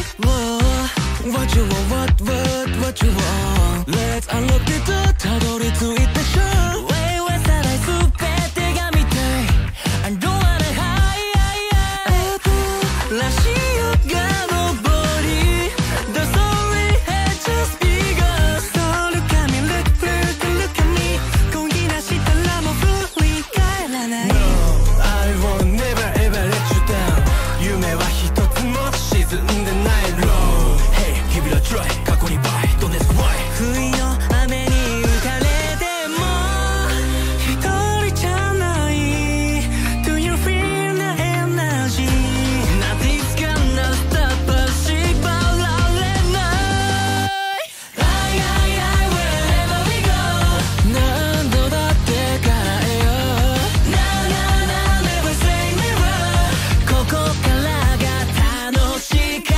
What you want, what you want. Let's unlock the door たどり着いたショー Way はさらい全てが見たい I don't wanna hide 新しいが上り The story had just begun So look at me, look at me 今夜なしたらもう振り返らない No, I will never ever let you down 夢は一つも沈んでない Road Hey, give it a try 過去にバイ Don't ask why 不意の雨に打たれても一人じゃない Do you feel the energy Nothing's gonna stop us 縛られない I wherever we go 何度だって叶えよう Nah never say never ここからが楽しいから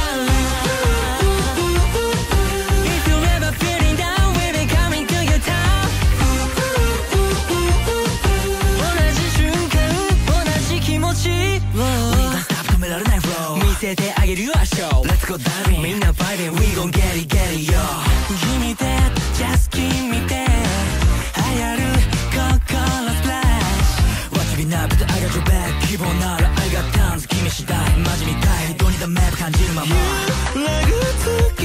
If you're ever feeling down we'll be coming to your town 同じ瞬間同じ気持ち We don't stop 止められない flow 見せてあげるよ show Let's go diving みんな vibing We gon' get it yo 君で just 君で流行る心 splash Watch me now but I got your back 希望なら I got tons 君次第マジみたいどにだめ感じるまま Like